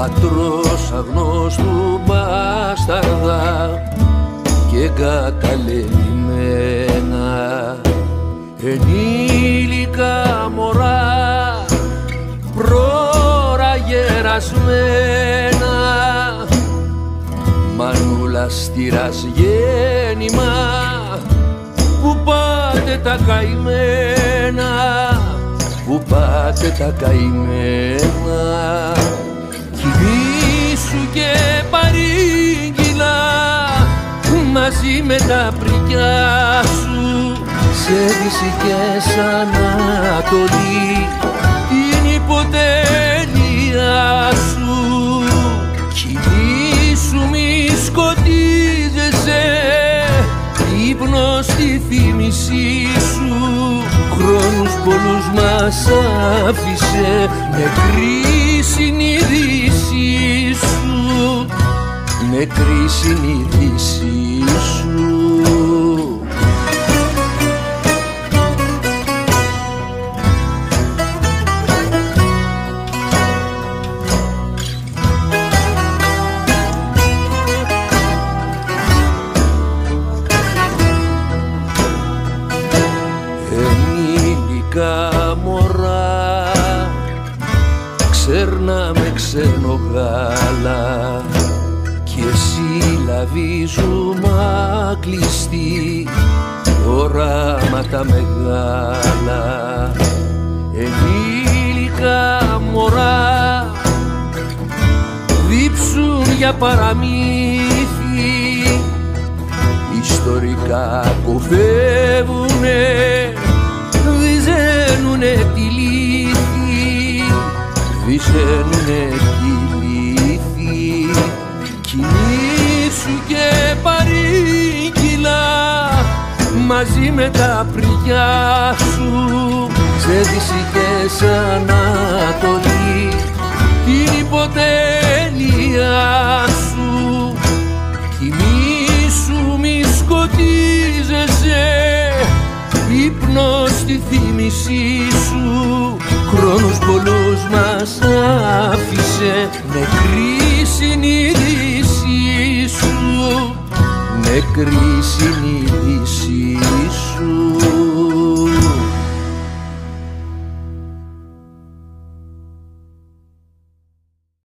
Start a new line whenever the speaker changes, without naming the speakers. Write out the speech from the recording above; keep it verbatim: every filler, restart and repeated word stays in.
πατρός αγνώστου μπάσταρδα και εγκαταλελειμμένα ενήλικα μωρά πρόωρα γερασμένα, μανούλα στήρας γέννημα, που πάτε τα καημένα, που πάτε τα καημένα. Κοιμήσου και παρήγγυλα μαζί με τα πρικιά σου, σε δυσικές Ανατολή την υποτέλεια σου. Κοιμήσου μη σκοτίζεσαι, ύπνος στη θύμησή σου, χρόνους πολλούς μας άφησε, νεκρή συνείδησή σου, νεκρή συνείδησή σου. Μωρά, ξέρναμε ξένο γάλα κι εσύ λαβίζουμα κλειστή οράματα μεγάλα. Ενήλικα μωρά δίψουν για παραμύθι, ιστορικά κοφεύουνε, βυζένουνε τη λύθη, βυζένουνε τη λύθη. Κοιμήσου και παρήγγυλα μαζί με τα πρικιά σου, σε δυσικές Ανατολή την υποτέλεια σου. Κοιμήσου μη σκοτίζεσαι, ύπνος στη θύμησή σου, χρόνους πολλούς μας άφησε, νεκρή συνείδησή σου, νεκρή συνείδησή σου.